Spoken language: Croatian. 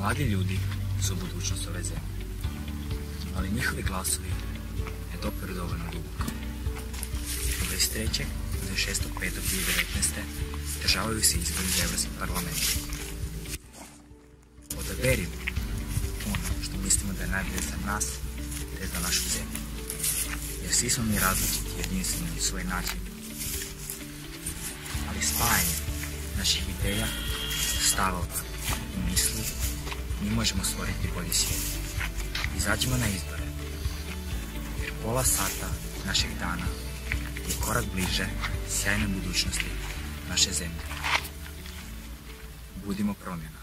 Mladi ljudi su budućnost ove zemlje, ali njihovi glasovi ne dopiru dovoljno duboko. 23. do 6.5.2019. održavaju se izbori za Europski parlament. Odaberimo ono što mislimo da je najbolje za nas te za našu zemlju, jer svi smo mi različiti, jedinstveni u svoj način. Ali spajanjem naših ideja, stavova i misli mi možemo stvoriti bolji svijet. Izađimo na izbore, jer pola sata našeg dana je korak bliže sjajnoj budućnosti naše zemlje. Budimo promjena.